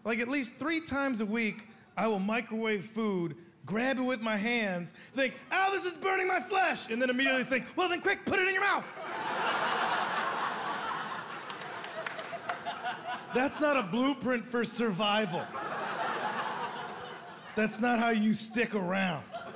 Like at least 3 times a week, I will microwave food, grab it with my hands, think, ow, this is burning my flesh, and then immediately think, well then quick, put it in your mouth. That's not a blueprint for survival. That's not how you stick around.